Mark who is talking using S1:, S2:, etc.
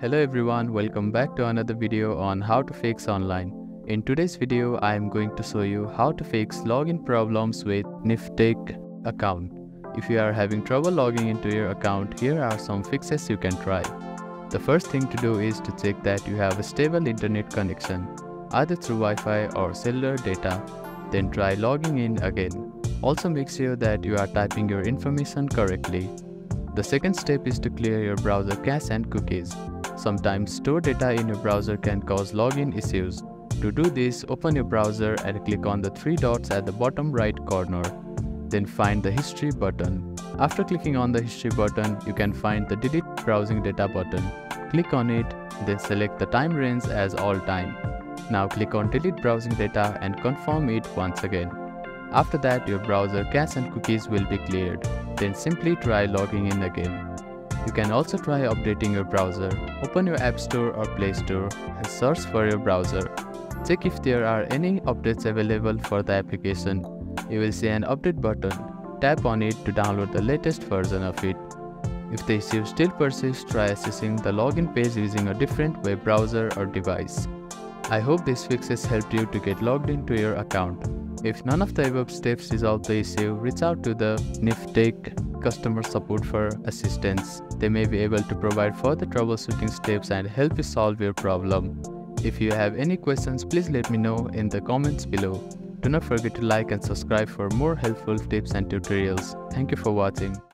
S1: Hello everyone, welcome back to another video on how to fix online. In today's video, I am going to show you how to fix login problems with Kfintech account. If you are having trouble logging into your account, here are some fixes you can try. The first thing to do is to check that you have a stable internet connection, either through Wi-Fi or cellular data. Then try logging in again. Also make sure that you are typing your information correctly. The second step is to clear your browser cache and cookies. Sometimes stored data in your browser can cause login issues. To do this, open your browser and click on the three dots at the bottom right corner. Then find the history button. After clicking on the history button, you can find the delete browsing data button. Click on it, then select the time range as all time. Now click on delete browsing data and confirm it once again. After that, your browser cache and cookies will be cleared. Then simply try logging in again. You can also try updating your browser. Open your App Store or Play Store and search for your browser. Check if there are any updates available for the application. You will see an update button. Tap on it to download the latest version of it. If the issue still persists, try accessing the login page using a different web browser or device. I hope these fixes helped you to get logged into your account. If none of the above steps resolve the issue, reach out to the Kfintech customer support for assistance. They may be able to provide further troubleshooting steps and help you solve your problem. If you have any questions, please let me know in the comments below. Do not forget to like and subscribe for more helpful tips and tutorials. Thank you for watching.